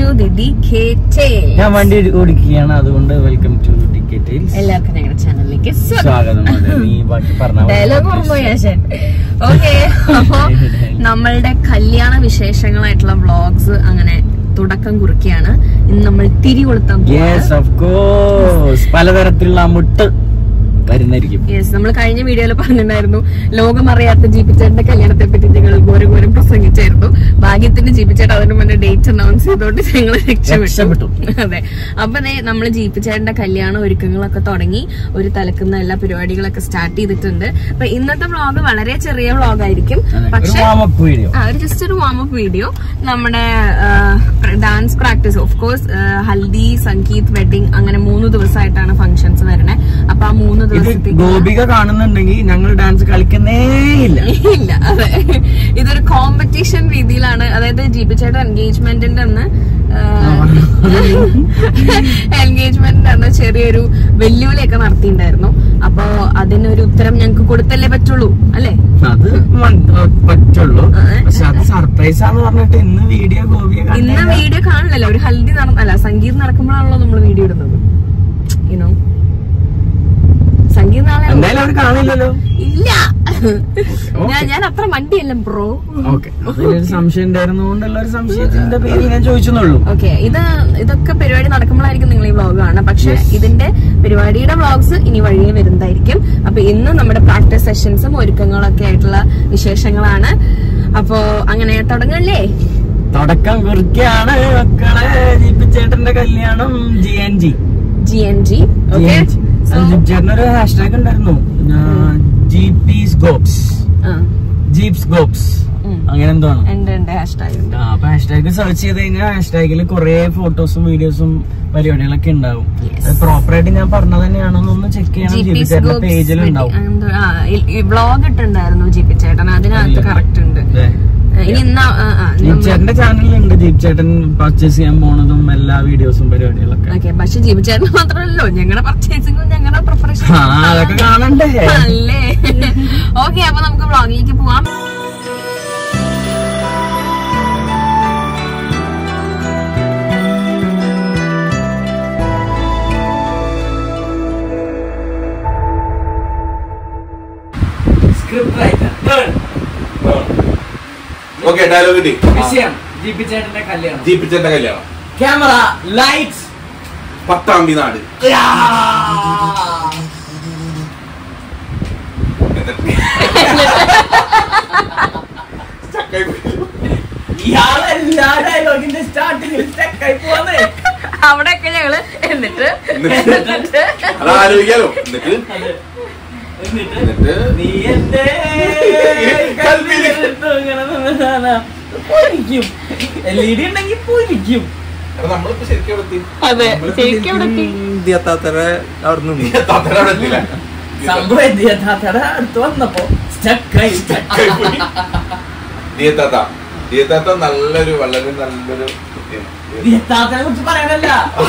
dedicated. ഞാൻ വണ്ടി ഓടിക്കുകയാണ്, അതുകൊണ്ട് വെൽക്കം ടു ഡിക്കേറ്റേഴ്സ്. എല്ലാവർക്കും ഞങ്ങളുടെ ചാനലിലേക്ക് സ്വാഗതം. നീ ബാക്കി ഡയലോഗ് ഓർമ്മയാശൻ. ഓക്കെ, അപ്പൊ നമ്മളുടെ കല്യാണ വിശേഷങ്ങളായിട്ടുള്ള വ്ളോഗ്സ് അങ്ങനെ തുടക്കം കുറിക്കുകയാണ്. ഇന്ന് നമ്മൾ തിരി കൊളുത്താൻ പലതരത്തിലുള്ള മുട്ട് വരുന്നതായിരിക്കും. യെസ്, നമ്മൾ കഴിഞ്ഞ വീഡിയോയിൽ പറഞ്ഞിട്ടുണ്ടായിരുന്നു ലോകം അറിയാത്ത ജീപ്പിച്ചേട്ടന്റെ കല്യാണത്തെ പറ്റി ഞങ്ങൾ ഘോരം പ്രസംഗിച്ചായിരുന്നു. ഭാഗ്യത്തിന് ജീപ്പിച്ചേട്ടൻ അതിന് മുന്നേ ഡേറ്റ് അനൗൺസ് ചെയ്തോണ്ട് ഞങ്ങൾ രക്ഷപ്പെട്ടു. അതെ, അപ്പൊ നമ്മൾ ജീപ്പിച്ചേട്ടന്റെ കല്യാണ ഒരുക്കങ്ങളൊക്കെ തുടങ്ങി, ഒരു തലക്കുന്ന എല്ലാ പരിപാടികളൊക്കെ സ്റ്റാർട്ട് ചെയ്തിട്ടുണ്ട്. അപ്പൊ ഇന്നത്തെ വ്ളോഗ് വളരെ ചെറിയ വ്ളോഗ് ആയിരിക്കും, പക്ഷെ ഒരു ജസ്റ്റ് ഒരു വാമപ്പ് വീഡിയോ. നമ്മുടെ dance practice, of course haldi, sangeet, wedding അങ്ങനെ 3 ദിവസമായിട്ടാണ് ഫംഗ്ഷൻസ് വരണേ. അപ്പൊ ആ 3 ദിവസത്തേക്ക് ഗോപിക കാണുന്നുണ്ടെങ്കിൽ ഞങ്ങൾ ഡാൻസ് കളിക്കുന്നേ ഇല്ല. അതെ, ഇതൊരു കോമ്പറ്റീഷൻ രീതിയിലാണ്. അതായത് ജീപ്പിച്ചേട്ടൻ എൻഗേജ്മെന്റിന്റെ അന്ന് ചെറിയൊരു വെല്ലുവിളിയൊക്കെ നടത്തിയിട്ടുണ്ടായിരുന്നു. അപ്പൊ അതിനൊരു ഉത്തരം ഞങ്ങക്ക് കൊടുത്തല്ലേ പറ്റുള്ളൂ, അല്ലേ? അത് പറ്റുള്ളൂ, പക്ഷെ അത് സർപ്രൈസ് ആന്ന് പറഞ്ഞിട്ട് ഇന്ന് വീഡിയോ കാണില്ലല്ലോ. ഒരു ഹൽദി അല്ല, സംഗീതം നടക്കുമ്പോഴാണല്ലോ നമ്മൾ വീഡിയോ ഇടുന്നത്. യുനോ, സംഗീതം എന്തായാലും അവർ കാണില്ലല്ലോ. ഇല്ല, ഞാൻ അത്ര മണ്ടിയല്ല ബ്രോ. അതിലൊരു സംശയം ഉണ്ടായിരുന്നുകൊണ്ടുള്ള ഒരു സംശയത്തിന്റെ പേര് ഞാൻ ചോദിച്ചെന്നുള്ളൂ. ഓക്കെ, ഇതൊക്കെ പരിപാടി നടക്കുമ്പോഴായിരിക്കും നിങ്ങൾ ഈ വ്ളോഗ് കാണുക. പക്ഷെ ഇതിന്റെ പരിപാടിയുടെ വ്ളോഗ്സ് ഇനി വഴിയെ വരുന്നതായിരിക്കും. അപ്പൊ ഇന്ന് നമ്മുടെ പ്രാക്ടീസ് സെഷൻസും ഒരുക്കങ്ങളൊക്കെ ആയിട്ടുള്ള വിശേഷങ്ങളാണ്. അപ്പോ അങ്ങനെ തുടങ്ങല്ലേ? തുടക്കം കുറിക്കാണ് മക്കളെ. ജീപ്പിച്ചേട്ടന്റെ കല്യാണം GNG. ചേട്ടനൊരു ഹാഷ്ടാഗ് ഉണ്ടായിരുന്നു, ജീപ്സ് ഗോപ്സ് അങ്ങനെ എന്തോ ആണ്. അപ്പൊ ഹാഷ്ടാഗ് സെർച്ച് ചെയ്ത് കഴിഞ്ഞാൽ ഹാഷ്ടാഗിൽ കുറെ ഫോട്ടോസും വീഡിയോസും പരിപാടികളൊക്കെ ഉണ്ടാവും. പ്രോപ്പറായിട്ട് ഞാൻ പറഞ്ഞത് തന്നെയാണെന്നൊന്ന് ചെക്ക് ചെയ്യണം. ജീപ്പിച്ചേട്ടന്റെ പേജിലുണ്ടാവും. വ്ളോഗ് ഇട്ടുണ്ടായിരുന്നു ജീപ്പിച്ചേട്ടൻ, അതിനകത്ത് കറക്റ്റ് ഉണ്ട്. ജീപ്ചേട്ടന്റെ ചാനലിലുണ്ട് ജീപ്ചേട്ടൻ പർച്ചേസ് ചെയ്യാൻ പോണതും എല്ലാ വീഡിയോസും പരിപാടികളൊക്കെ. പക്ഷെ ജീപ്ചേട്ടൻ മാത്രമല്ലോ, ഞങ്ങളുടെ പർച്ചേസിംഗും ഞങ്ങളുടെ പ്രിപ്പറേഷൻ അതൊക്കെ കാണണ്ടേ അല്ലേ? ഓക്കെ, അപ്പൊ നമുക്ക് വ്ളോഗിലേക്ക് പോവാം. ഓക്കെ, ഡയലോഗ് കിട്ടി. വിഷയം ജീപ്പിച്ചേട്ടന്റെ കല്യാണം. ക്യാമറ, ലൈറ്റ്സ്, പട്ടാമ്പി നാട്. അവിടെയൊക്കെ ഞങ്ങള് എന്നിട്ട് ആലോചിക്കാലോ. നീ എന്റെ LED ഉണ്ടെങ്കിൽ പോയിരിക്കും. നമ്മളിപ്പോ ശരിക്കും അടുത്ത് വന്നപ്പോ നല്ലൊരു വളരെ നല്ലൊരു കുറിച്ച് പറയാനല്ല,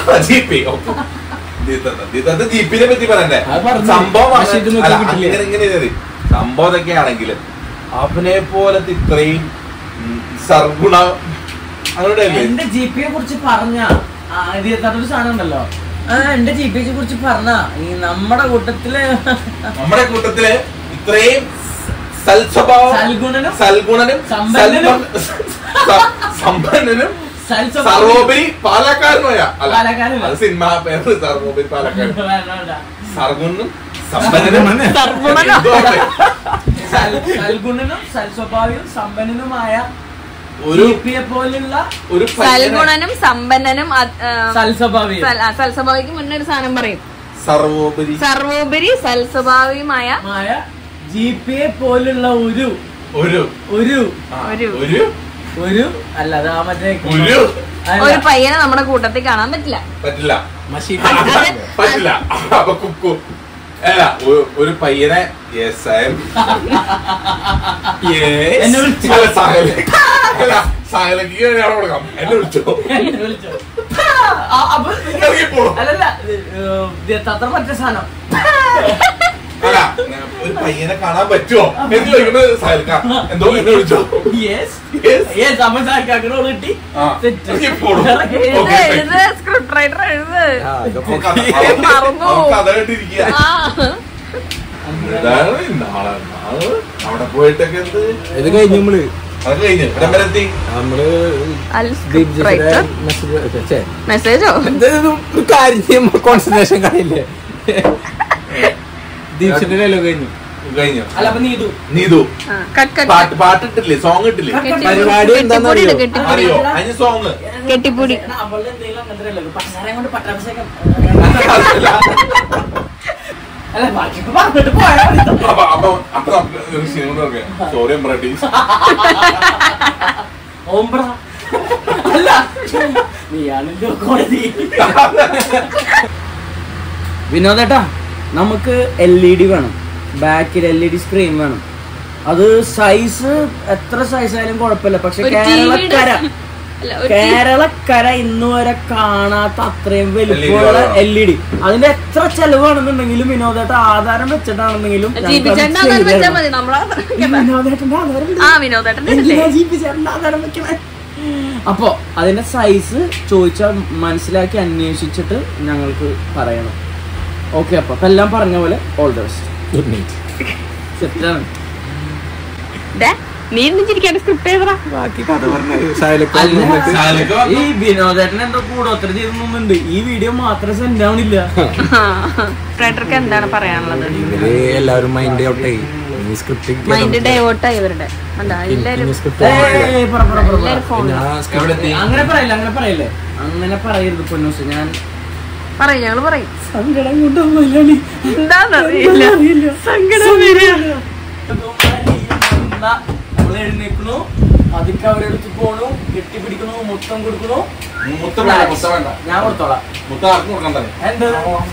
ജീപ്പിനെ പറ്റി പറയണ്ടേ. സംഭവം സംഭവമൊക്കെ ആണെങ്കിലും അവനെ പോലത്തെ ഇത്രയും സർഗുണ എന്റെ ജിപിയെ കുറിച്ച് പറഞ്ഞ ഒരു സാധനം ഉണ്ടല്ലോ. എന്റെ ജിപിയെ കുറിച്ച് പറഞ്ഞ ഈ നമ്മുടെ കൂട്ടത്തില് ഇത്രയും സൽഗുണനും സമ്പന്നനും സർവോപരി പാലക്കാരനുമായ സിനിമ പേര് സർവോപരി പാലക്കാട് സർഗുണനും സൽഗുണനും സൽസ്വഭാവിയും സമ്പന്നനുമായ സൽഗുണനും സമ്പന്നനും സൽസ്വഭാവിക്ക് മുന്നേ ഒരു സാധനം പറയും, സർവോപരി സൽസ്വഭാവിയുമായ ജിപിയെ പോലുള്ള ഒരു അല്ലാതെ ഒരു പയ്യനെ നമ്മുടെ കൂട്ടത്തിൽ കാണാൻ പറ്റില്ല. അപ്പൊ അല്ല, ഒരു പയ്യനെ കൊടുക്കാം. എന്നെ വിളിച്ചോ അല്ലല്ല, അത്ര മറ്റേ സാധനം അല്ല ഒരു പയ്യനെ കാണാൻ പറ്റുമോ എന്ന് ചോദിക്കുന്നത് സഹൽക്ക എന്തോ എന്നെ വിളിച്ചോ സ്ക്രിപ്റ്റ് റൈറ്റർ എഴുത് കഥ കേട്ടിരിക്കുക. അവിടെ പോയിട്ടൊക്കെ എന്ത് ഇത് കഴിഞ്ഞ് അത് കഴിഞ്ഞ് എത്തി നമ്മള് മെസ്സേജോ കാര്യം കോൺസെൻട്രേഷൻ കാണില്ലേ ദീപ്സിന്റെ ഡയലോഗ് കഴിഞ്ഞു കഴിഞ്ഞു. അല്ല അപ്പൊ നീതു പാട്ടിട്ടില്ലേ, സോങ് ഇട്ടില്ലേ? പരിപാടി എന്താണെന്നറിയോ? അറിയോ അതിന് സോങ്? കെട്ടിപ്പൊടി. അവളുടെ എന്തെങ്കിലും അങ്ങനത്തെ പസാരം കൊണ്ട് പട്ടാഭിഷേകം. അല്ല ബാക്കിയൊക്കെ പറഞ്ഞിട്ട് പോയാ അപ്പൊ സോറി ഓംബ്ര അല്ല നീയാണല്ലോ കോടതി. വിനോദേട്ടാ, നമുക്ക് LED വേണം, ബാക്കിൽ LED സ്ക്രീൻ വേണം. അത് സൈസ് എത്ര സൈസ് ആയാലും കുഴപ്പമില്ല. പക്ഷെ കേരളക്കര ഇന്ന് വരെ കാണാത്ത അത്രയും വലിപ്പമുള്ള LED. അതിന്റെ എത്ര ചെലവാണെന്നുണ്ടെങ്കിലും വിനോദേട്ട ആധാരം വെച്ചിട്ടാണെന്നെങ്കിലും ആധാരം വെക്കണേ. അപ്പൊ അതിന്റെ സൈസ് ചോദിച്ചാൽ മനസ്സിലാക്കി അന്വേഷിച്ചിട്ട് ഞങ്ങൾക്ക് പറയണം. ഓക്കെ, അപ്പൊ എല്ലാം പറഞ്ഞ പോലെ all the best. Good night. സെറ്റാണ്. നീ ചിരിക്കാണ്ട് സ്ക്രിപ്റ്റ് ചെയ്തടാ. ബാക്കി കഥ പറഞ്ഞു. ഈ വിനോദേട്ടൻ എന്തോ കൂടോത്തരം ചെയ്തൊന്നുണ്ട്. ഈ വീഡിയോ മാത്രം സെൻഡ് ആവണില്ല. റൈറ്റർക്ക് എന്താണ് പറയാനുള്ളത്? എല്ലാവരും മൈൻഡ് ഔട്ടായി, മൈൻഡ് ഡൈവേർട്ടായി ഇവരുടെ. അങ്ങനെ പറയില്ല, അങ്ങനെ പറയില്ലേ, അങ്ങനെ പറയരുത് പൊന്നൂസ്. ഞാൻ പറയും, ഞങ്ങള് പറയും. സങ്കടം കൊണ്ടൊന്നുമില്ല, എന്താന്നറിയില്ല, സങ്കടം വരിക. നമ്മൾ എഴുന്നേക്കണു, അതിക്ക് അവരെടുത്ത് പോണു, കെട്ടിപ്പിടിക്കണു, മുത്തം കൊടുക്കണു. മുത്തം വേണ്ട, മുത്തം വേണ്ട, ഞാൻ കൊടുത്തോളാം. മുത്തം ആർക്കും കൊടുക്കണ്ടേ? എന്താ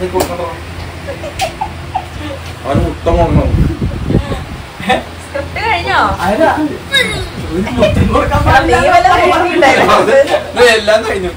അവന് മുത്തം കൊടുക്കണം. സ്ക്രിപ്റ്റ് കഴിഞ്ഞോ? എല്ലാം കഴിഞ്ഞു.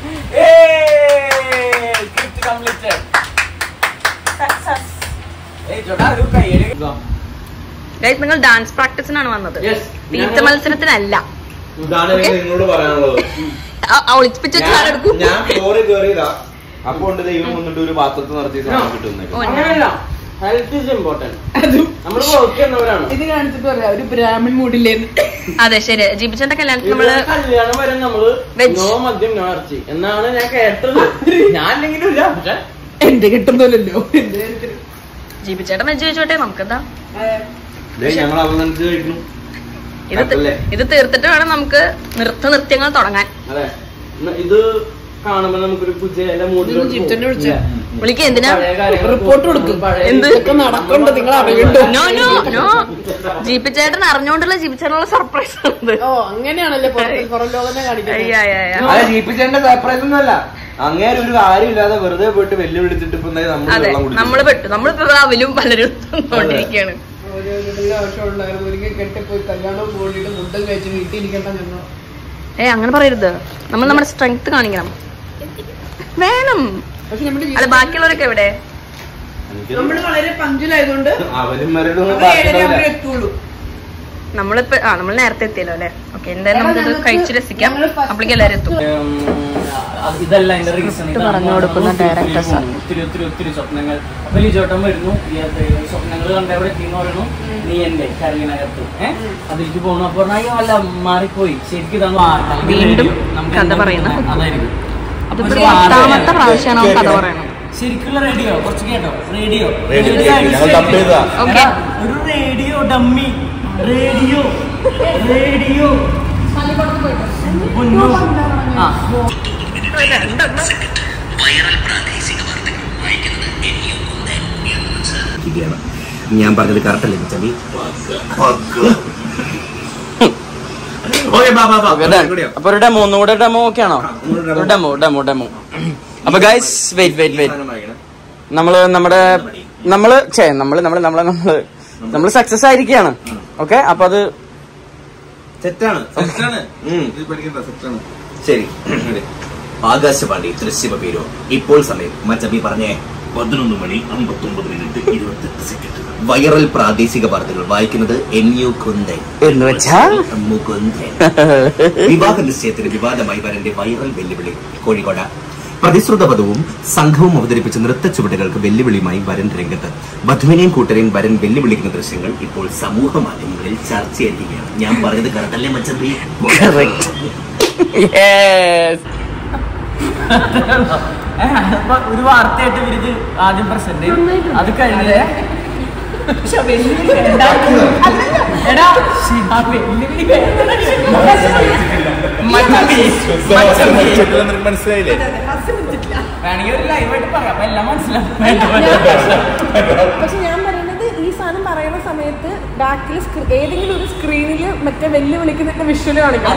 നിങ്ങൾ ഡാൻസ് പ്രാക്ടീസിനാണ് വന്നത്, തീറ്റ മത്സരത്തിനല്ല. നിങ്ങളോട് പറയാനുള്ളത്, ഒളിപ്പിച്ചു ഞാൻ ഫ്ലോറിൽ കയറിയതാ. അപ്പൊ ഉണ്ട് ദൈവം വന്നിട്ട് ഒരു പാത്രത്തിൽ നടത്തി കിട്ടുന്നത്. Health is important. നമ്മൾ വർക്ക് ചെയ്യുന്നവരാണ്. ഇത് കാണിച്ചിട്ട് പറയാം ഒരു ബ്രാഹ്മൺ മൂഡില്ലേന്ന്. അതെ, ശരി. ജീപ്പിച്ചേട്ട കല്യാണത്തിന് നമ്മള് കല്യാണം വരെ നമ്മള് നോ മദ്യം നോ ഇറച്ചി എന്നാണ് ഞാൻ കേട്ടത്. ഞാൻ അല്ലെങ്കിലും ഇല്ല, പക്ഷെ എന്റെ കിട്ടുന്നില്ലല്ലോ. ജീപ്പിച്ചേട്ടൻ വെച്ച് ചോദിച്ചോട്ടെ, നമുക്കെന്താ. ഞങ്ങൾ അവഗണിച്ച് കഴിക്കുന്നു. ഇത് തീർത്തിട്ട് വേണം നമുക്ക് നൃത്യങ്ങൾ തുടങ്ങാൻ. അതെ, ഇത് കാണുമ്പോ നമുക്കൊരു പുതിയ മൂഡിലോട്ട് വിളിക്കുക. എന്തിനാ റിപ്പോർട്ട് കൊടുക്കും, എന്ത് നടക്കണ്ട നിങ്ങൾ അറിയണ്ടോ? ജീപ്പിച്ചേട്ടൻ അറിഞ്ഞോണ്ടുള്ള ജീപ്പിച്ചേട്ടനുള്ള സർപ്രൈസ് ആണ്. അങ്ങനെയാണല്ലേ ജീപ്പിച്ചേട്ടന്റെ സർപ്രൈസ് ഒന്നുമല്ല, അങ്ങനെ ഒരു കാര്യമില്ലാതെ വെറുതെ പോയിട്ട് വെല്ലുവിളിച്ചിട്ട് നമ്മള് പെട്ടു. നമ്മളിപ്പോ അവലും പലരും കൊണ്ടിരിക്കുകയാണ്. അങ്ങനെ പറയരുത്, നമ്മൾ നമ്മുടെ സ്ട്രെങ്ത് കാണിക്കണം. വേണം. അല്ല, ബാക്കിയുള്ളവരൊക്കെ എവിടെ? നമ്മള് വളരെ പങ്ക്ച്വലായതുകൊണ്ട് നമ്മളിപ്പോ നമ്മൾ നേരത്തെ എത്തിയല്ലോ അല്ലെ. ഓക്കെ, എന്തായാലും നമുക്കിത് കഴിച്ചു രസിക്കാം. അപ്പോഴേക്കും എല്ലാവരും എത്തും. ഇതല്ല അതിന്റെ റീസൺ. പറഞ്ഞു കൊടുക്കുന്ന ഡയറക്ടേഴ്സ് ഒത്തിരി ഒത്തിരി ഒത്തിരി സ്വപ്നങ്ങൾ. അപ്പൊ ലിജോട്ടം വരുന്നു, സ്വപ്നങ്ങൾ കണ്ട എവിടെ എത്തിന്ന് പറയുന്നു, നീ എന്റെ കരളിനകത്ത് അതിലേക്ക് പോകണം. അപ്പൊ അയ്യോ അല്ല, മാറിപ്പോയി, ശരിക്കും ഇതാണ് വീണ്ടും കഥ പറയുന്നത്. അതായിരിക്കും പത്താമത്തെ പ്രാവശ്യമാണ് കഥ പറയണം. ശരിക്കുള്ള റേഡിയോ കുറച്ച് കേട്ടോ. റേഡിയോ ഒരു റേഡിയോ ഡമ്മി, റേഡിയോ റേഡിയോ ഞാൻ പറഞ്ഞത് കറക്റ്റ് അല്ലേ ചവി? അപ്പൊ ഒരു ഡെമോ, ഒന്നുകൂടെ ഡെമോ ഓക്കെ ആണോ? ഡെമോ. അപ്പൊ ഗൈസ് വെയിറ്റ്, നമ്മള് സക്സസ് ആയിരിക്കുകയാണ്. ഓക്കെ, അപ്പൊ അത് സെറ്റാണ്. ശരി, ആകാശവാണി തൃശ്ശിവ പേരോ ഇപ്പോൾ സമയം മച്ചബി പറഞ്ഞേ 11:59:28. വൈറൽ പ്രാദേശിക വാർത്തകൾ വായിക്കുന്നത് NU കുന്ദൻ എന്ന് വെച്ചാൽ മുകുന്ദൻ. വിവാഹ നിശ്ചയത്തിന് വിവാദമായി വരന്റെ വൈറൽ വെല്ലുവിളി. കോഴിക്കോട് പ്രതിശ്രുത വധുവും സംഘവും അവതരിപ്പിച്ച നൃത്ത ചുവടുകൾക്ക് വെല്ലുവിളിയുമായി വരൻ രംഗത്ത്. വധുവിനെയും കൂട്ടരെയും വരൻ വെല്ലുവിളിക്കുന്ന ദൃശ്യങ്ങൾ ഇപ്പോൾ സമൂഹ മാധ്യമങ്ങളിൽ ചർച്ചയായിരിക്കുകയാണ്. ഞാൻ പറഞ്ഞത് കറക്റ്റല്ലേ മച്ചമ്പി? ഒരു വാർത്തയായിട്ട് ഇവരിത് ആദ്യം പ്രസന്റ് അത് കഴിഞ്ഞ മനസ്സിലായില്ലേ? വേണമെങ്കിൽ ഒരു ലൈവായിട്ട് പറയാം, അപ്പൊ എല്ലാം മനസ്സിലാവും. പക്ഷെ ഞാൻ പറയുന്നത് ഈ സാധനം പറയുന്ന സമയത്ത് ബാക്കിൽ ഏതെങ്കിലും ഒരു സ്ക്രീനിൽ മറ്റേ വെല്ലുവിളിക്കുന്ന വിഷ്വല് കാണിക്കാം.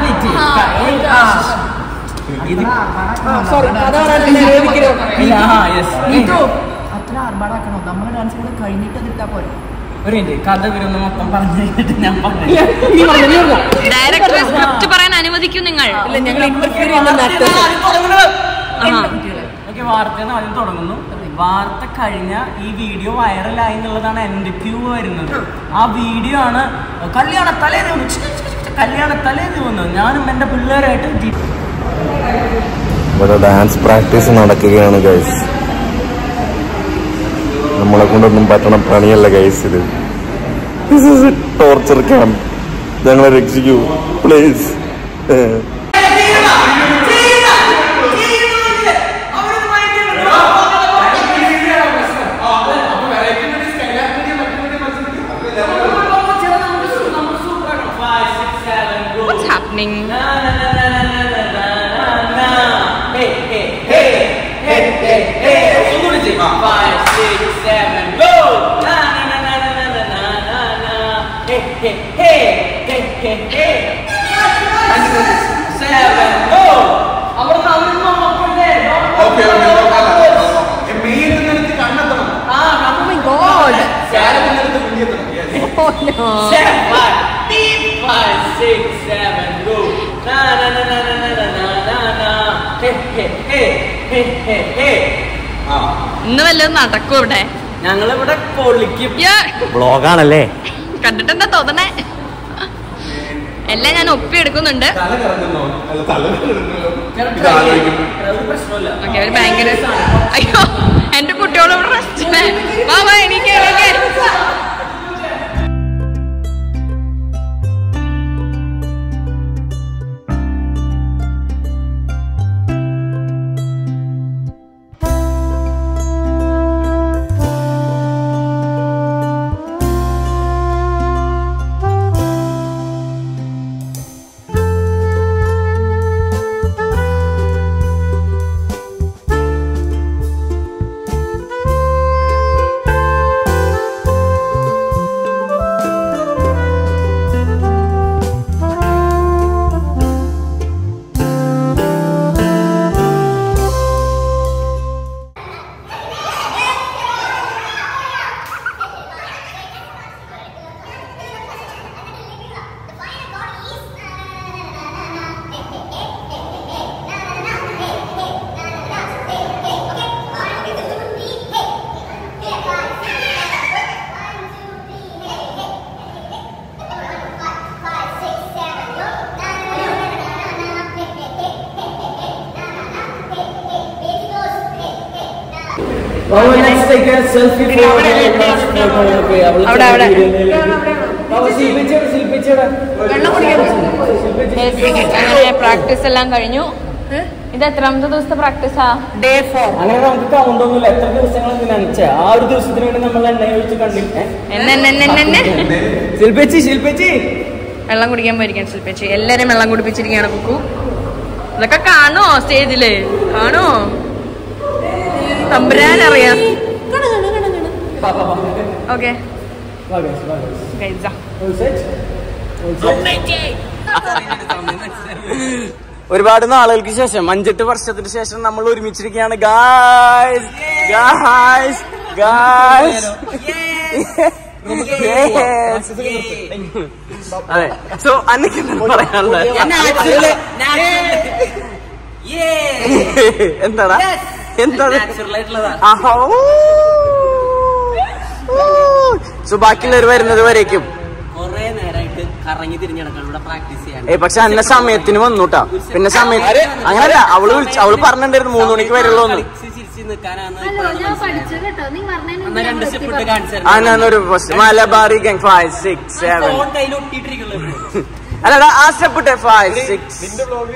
അത്ര ആർഭാടാക്കണോ? നമ്മുടെ ഡാൻസ് കൂടെ കഴിഞ്ഞിട്ട് അതിട്ടാ പോലെ. ഒരു കഥ വരുന്ന മൊത്തം പറഞ്ഞു ഞാൻ പറഞ്ഞു. ഡയറക്ടർ സ്ക്രിപ്റ്റ് പറയാൻ അനുവദിക്കും നിങ്ങൾ. വാർത്ത ആദ്യം തുടങ്ങുന്നു. വാർത്ത കഴിഞ്ഞ ഈ വീഡിയോ വൈറലായി എന്നുള്ളതാണ് എന്റെ ക്യൂ വരുന്നത്. ആ വീഡിയോ ആണ് കല്യാണ തലേന്ന് വന്നത്. ഞാനും എന്റെ പിള്ളേരായിട്ട് ഇവിടെ ഡാൻസ് പ്രാക്ടീസ് നടക്കുകയാണ് ഗൈസ്. നമ്മളെ കൊണ്ടൊന്നും പറ്റണ പണിയല്ല ഗൈസ് ഇത്. Torture camp. ഞങ്ങളെ രക്ഷിക്കൂ പ്ലീസ്. What's happening? ഇന്ന് വല്ലതും നടക്കും ഇവിടെ. ഞങ്ങളിവിടെ പൊളിക്കും. ബ്ലോഗാണല്ലേ? കണ്ടിട്ടെന്താ തോന്നണേ? എല്ലാം ഞാൻ ഒപ്പിയെടുക്കുന്നുണ്ട്. ഓക്കെ, ഒരു ഭയങ്കര അയ്യോ എന്റെ കുട്ടികളോട് റെസ്റ്റ്. വാ വാ എനിക്ക് പ്രാക്ടീസ് എല്ലാം കഴിഞ്ഞു. ഇത് എത്രാമത്തെ ദിവസത്തെ പ്രാക്ടീസാ? Day 4. അങ്ങനെ നമുക്ക് കൗണ്ട് ഒന്നുമില്ല. എത്ര ദിവസങ്ങൾ നനച്ചാ ആ ഒരു ദിവസത്തിന് വേണ്ടി നമ്മൾ എണ്ണ ഒഴിച്ച് കണ്ടിട്ട് ശില്പേച്ചി വെള്ളം കുടിക്കാൻ പോയിരിക്കാൻ ശില്പേച്ചി. എല്ലാരും വെള്ളം കുടിപ്പിച്ചിരിക്കുകയാണ്. കുക്കു ഇതൊക്കെ കാണോ? സ്റ്റേജില് കാണോ? തമ്പുരാനറിയാം. ഓക്കെ ഒരുപാട് നാളുകൾക്ക് ശേഷം 5-8 വർഷത്തിന് ശേഷം നമ്മൾ ഒരുമിച്ചിരിക്കുകയാണ്. ഗായ്സ് ഗായ്സ് ഗായ്സ് അതെ. സോ അന്നൊക്കെ പറയാനുള്ളത് എന്താടാ? എന്താ ബാക്കിയുള്ളവർ വരുന്നത് വരേക്കും പക്ഷെ അന്ന സമയത്തിന് വന്നുട്ടാ. പിന്നെ സമയത്ത് അങ്ങനല്ല, അവള് പറഞ്ഞിട്ടുണ്ടായിരുന്നു 3 മണിക്ക് വരുള്ളൂ. ഒരു മലബാറി ഗാങ് 5, 6, 7 അല്ലടാ ആ സ്റ്റെപ്പ് 5, 6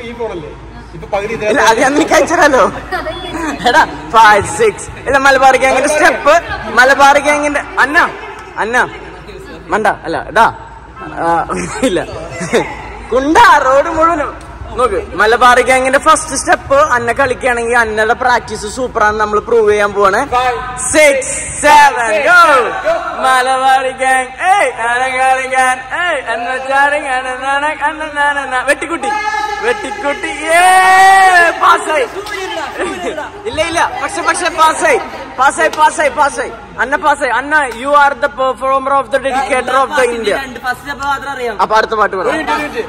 അത് ഞാൻ നിനക്ക് അയച്ചല്ലോ. എടാ 5, 6 ഇല്ല മലബാറി ഗാങ്ങിന്റെ സ്റ്റെപ്പ്. മലബാറി ഗാങ്ങിന്റെ അന്ന മണ്ട അല്ല എടാ ഇല്ല കുണ്ട റോഡ് മുഴുവനും നോക്ക്. മലബാറി ഗാങ്ങിന്റെ ഫസ്റ്റ് സ്റ്റെപ്പ് അന്ന കളിക്കുകയാണെങ്കിൽ അന്നയുടെ പ്രാക്ടീസ് സൂപ്പറാണ് നമ്മൾ പ്രൂവ് ചെയ്യാൻ പോവാണ്. 6, 7 ഗോ മലബാറി ഗാങ്. വെട്ടിക്കുട്ടി പാസ്സായി. ഇല്ല പക്ഷെ പാസ്സായി അന്ന പാസ്സായി. Anna you are the performer of the dedicator of the India. അപ്പൊ അടുത്ത പാട്ട് പറയാം.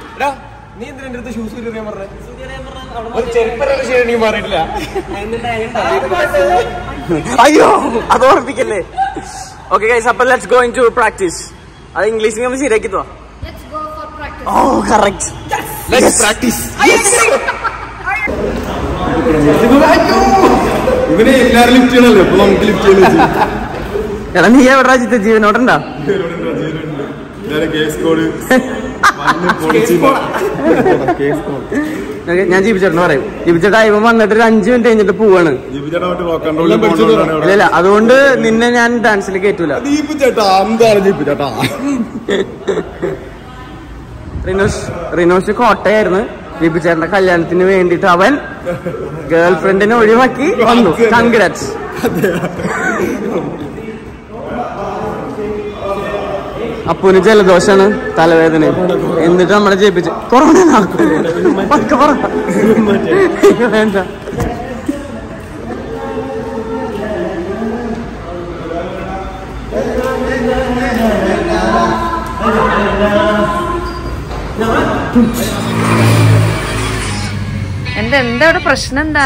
അയ്യോ അത് ഓർമ്മിക്കല്ലേ. ഓക്കെ ഗൈസ്, അപ്പൊ ലെറ്റ്സ് ഗോ ഇൻടു പ്രാക്ടീസ്. അത് ഇംഗ്ലീഷിൽ നമ്മൾ ശരിയാക്കി തോ. ഓ കറക്റ്റ്. Let's practice. ഇവനെ എല്ലാരും ലിഫ്റ്റ് ചെയ്യണല്ലോ, അപ്പൊ നമുക്ക് ലിഫ്റ്റ് ചെയ്യണോ. എടാ നീ എവിടെ ജിത്ത്? ജീവനോടണ്ടാ? ഞാൻ ജീവിച്ചേട്ടന് പറയും. ജീവിച്ചേട്ടാ ഇവൻ വന്നിട്ട് ഒരു 5 മിനിറ്റ് കഴിഞ്ഞിട്ട് പോവാണ്. ഇല്ല അതുകൊണ്ട് നിന്നെ ഞാൻ ഡാൻസിൽ കേറ്റൂല. റിനോഷ് കോട്ടയായിരുന്നു. ദീപിച്ചേട്ടന്റെ കല്യാണത്തിന് വേണ്ടിട്ട് അവൻ ഗേൾ ഫ്രണ്ടിനെ ഒഴിവാക്കി വന്നു. കൺഗ്രാറ്റ്സ്. അപ്പൂന് ജലദോഷാണ്, തലവേദന. എന്നിട്ട് നമ്മളെ ജയിപ്പിച്ച് കൊറോണ വേണ്ട. എന്താ ഇവിടെ പ്രശ്നം? എന്താ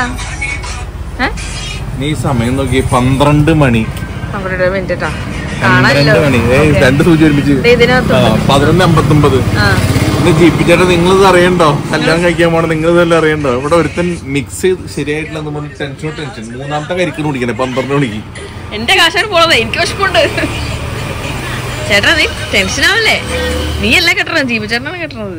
നീ സമയം നോക്കി 12 മണി. അവിടെ മിനിറ്റാ 12 മണി. 2 സൂചി ഒരുമിച്ച് 11:59. ജീപ്പിച്ചേട്ടാ നിങ്ങളിത് അറിയണ്ടോ? കല്യാണം കഴിക്കാൻ പോണോ? നിങ്ങളിതെല്ലാം അറിയണ്ടോ? ഇവിടെ ഒരുത്തൻ മിക്സ് ചെയ്ത് ശരിയായിട്ടില്ല. ടെൻഷൻ 3ാമത്തെ കരിക്കിന് കുടിക്കണേ 12 മണിക്ക്. എന്റെ കാശാണ് പോണത്. എനിക്ക് വിഷമുണ്ട്. ചേട്ടാ നീ ടെൻഷൻ ആവല്ലേ? നീ അല്ല കെട്ടണത്, ജീപ്പിച്ചേട്ടനാണ് കെട്ടണത്.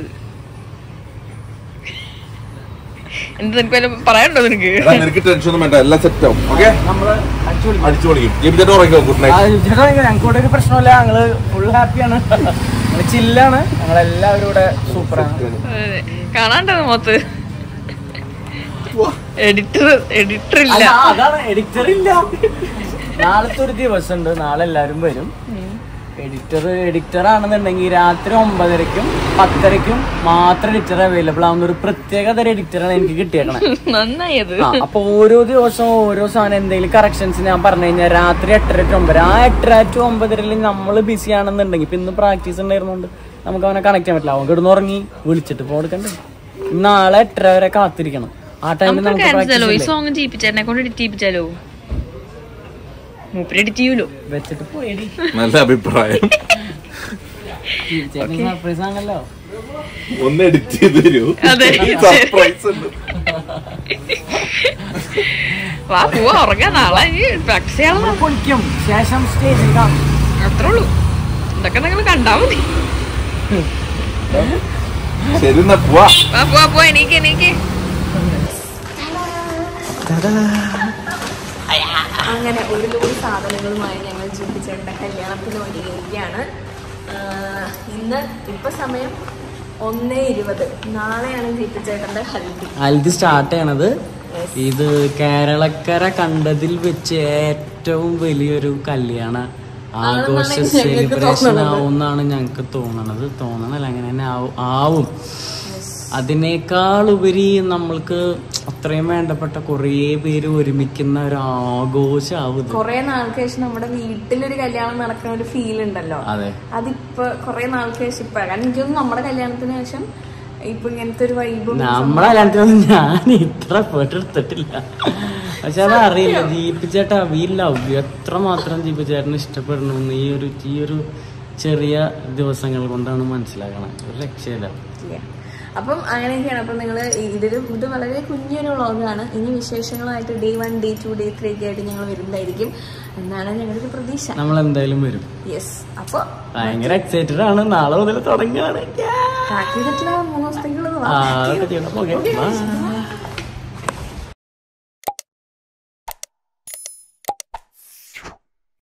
എന്താ നിനക്ക് പറയാനുണ്ടോ? നിനക്ക് ടെൻഷൻ ഒന്നും വേണ്ട, എല്ലാം സെറ്റ് ആവും. ഓക്കെ അടിച്ചു പൊളിക്കും. ജീപ്പിച്ചേട്ടൻ ഉറങ്ങോ? Good night. ഞങ്ങൾക്കൂടെ ഒരു പ്രശ്നമില്ല, ഞങ്ങള് ഫുൾ ഹാപ്പിയാണ്, ചില്ലാണ്. ഞങ്ങളെല്ലാവരും ഇവിടെ സൂപ്പറാണ്. കാണാണ്ടത് മൊത്ത് എഡിറ്റർ ഇല്ല. അതാണ് എഡിറ്റർ ഇല്ല. നാളത്തെ ഒരു ദിവസമുണ്ട്, നാളെ എല്ലാരും വരും. എഡിറ്റർ ആണെന്നുണ്ടെങ്കിൽ രാത്രി 9:30ക്കും 10:30ക്കും മാത്രം എഡിറ്റർ അവൈലബിൾ ആവുന്ന ഒരു പ്രത്യേക തരം എഡിറ്ററാണ് എനിക്ക് കിട്ടിയേക്കണേ. നന്നായത്. അപ്പൊ ഓരോ ദിവസവും ഓരോ സാധനം എന്തെങ്കിലും കറക്ഷൻസ് ഞാൻ പറഞ്ഞു കഴിഞ്ഞാൽ രാത്രി 8:30 to 9. ആ 8:30 to 9 നമ്മൾ ബിസി ആണെന്നുണ്ടെങ്കിൽ ഇപ്പൊ ഇന്ന് പ്രാക്ടീസ് ഉണ്ടായിരുന്നോണ്ട് നമുക്ക് അവനെ കണക്ട് ചെയ്യാൻ പറ്റില്ല. അവൻ കിടന്ന് ഉറങ്ങി, വിളിച്ചിട്ട് പോകണ്ടേ. നാളെ 8:30 വരെ കാത്തിരിക്കണം. ആ ടൈമിൽ നമുക്ക് സോങ് ചെയ്യിപ്പിച്ചാലോ, കൊണ്ട് എഡിറ്റ് ചെയ്യിപ്പിച്ചാലോ? വെച്ചിട്ട് പോയി. നല്ല അഭിപ്രായം. സർപ്രൈസ് ആണല്ലോ. ഒന്ന് എഡിറ്റ് ചെയ്ത് തരൂ. സർപ്രൈസ് ഉണ്ട്. ഉറങ്ങാൻ നാളെ പ്രാക്ടീസ് ചെയ്യാൻ പൊളിക്കും. ശേഷം സ്റ്റേജിൽ കാണും. അത്രേ ഉള്ളൂ. ഇതൊക്കെ നിങ്ങൾ കണ്ടാ മതി. ശരി എന്നാ പോവാ. എനിക്ക് അങ്ങനെ ഒരു ലോഡ് സാധനങ്ങളുമായി ഞങ്ങൾ ജീവിച്ചേണ്ട കല്യാണത്തിന് ഒരുങ്ങിയിരിക്കുകയാണ്. ഇപ്പൊ സമയം 1:20. നാളെയാണ് ജീവിച്ചേട്ടന്റെ ഹൽദി സ്റ്റാർട്ട് ചെയ്യണത്. ഇത് കേരളക്കര കണ്ടതിൽ വെച്ച് ഏറ്റവും വലിയൊരു കല്യാണ ആഘോഷ സെലിബ്രേഷൻ ആവുന്നാണ് ഞങ്ങക്ക് തോന്നണല്ല അങ്ങനെ തന്നെ ആവും. അതിനേക്കാൾ ഉപരി നമ്മൾക്ക് അത്രയും വേണ്ടപ്പെട്ട കുറേ പേര് ഒരുമിക്കുന്ന ഒരു ആഘോഷമാവും. കൊറേ നാൾക്ക് ശേഷം നമ്മുടെ വീട്ടിലൊരു കല്യാണം നടക്കുന്ന ഒരു ഫീൽ ഉണ്ടല്ലോ. അതിപ്പോ കൊറേ നാൾക്ക് ശേഷം ഇപ്പൊ എനിക്കൊന്നും നമ്മുടെ കല്യാണത്തിന് ശേഷം ഇപ്പൊ ഇങ്ങനത്തെ ഒരു വൈബ്. നമ്മുടെ കല്യാണത്തിനൊന്നും ഞാൻ ഇത്ര എഫേർട്ട് എടുത്തിട്ടില്ല. പക്ഷെ അത് അറിയില്ല. ജീപ്പ് ചേട്ടാ വി ലവ് യു. എത്രമാത്രം ജീപ്പ് ചേട്ടന് ഇഷ്ടപ്പെടണമെന്ന് ഈ ഒരു ചെറിയ ദിവസങ്ങൾ കൊണ്ടാണ് മനസ്സിലാക്കണം. ഒരു രക്ഷയില്ല. അപ്പം അങ്ങനെയൊക്കെയാണ്. അപ്പം നിങ്ങൾ ഇത് വളരെ കുഞ്ഞൊരു വ്ളോഗാണ്. ഇനി വിശേഷങ്ങളായിട്ട് ഡേ 1, ഡേ 2, ഡേ 3 ഒക്കെ ആയിട്ട് ഞങ്ങൾ വരുന്നതായിരിക്കും എന്നാണ് ഞങ്ങളുടെ ഒരു പ്രതീക്ഷ. നമ്മൾ എന്തായാലും വരും. യെസ്. അപ്പൊ ഭയങ്കര എക്സൈറ്റഡ് ആണ്. നാളെ മുതൽ തുടങ്ങുകയാണ്. 3 ദിവസത്തേക്കുള്ളത്.